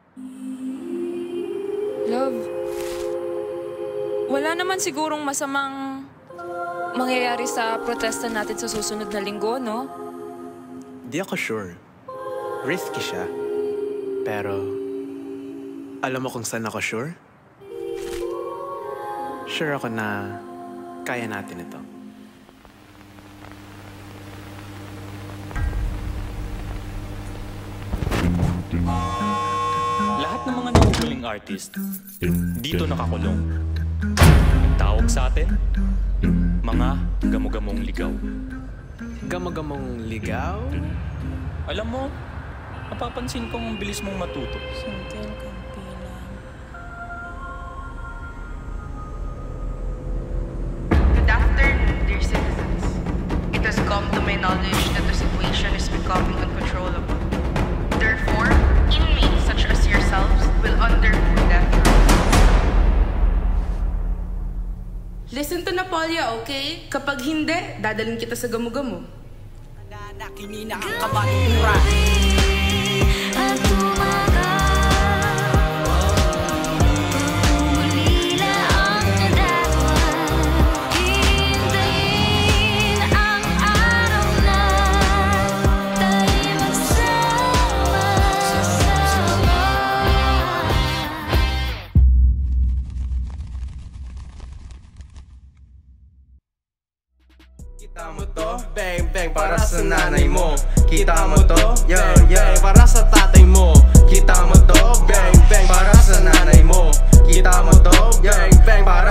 Love, wala naman sigurong masamang mangyayari sa protesta natin sa susunod na linggo, no? Di ako sure. Risky siya. Pero, alam mo kung saan ako sure? Sure ako na kaya natin ito. Lahat ng mga nahuhuling artist, dito nakakulong. Tawag sa atin, mga gamo-gamong ligaw. Gamo-gamong ligaw? Alam mo, napapansin kong ang bilis mong matuto. Santel Campilang. Good afternoon, dear citizens. It has come to my knowledge that the situation is becoming uncontrollable. Therefore, inmates such as yourselves will undergo death. Listen to Napolia, okay? Kapag hindi, dadalhin kita sa gamo-gamo. Nakinina ang kabatura. Kita mo to, bang bang para sa nanay mo. Kita mo to, yeah yeah para sa tatay mo. Kita mo to, bang bang para sa nanay mo. Kita mo to, bang bang para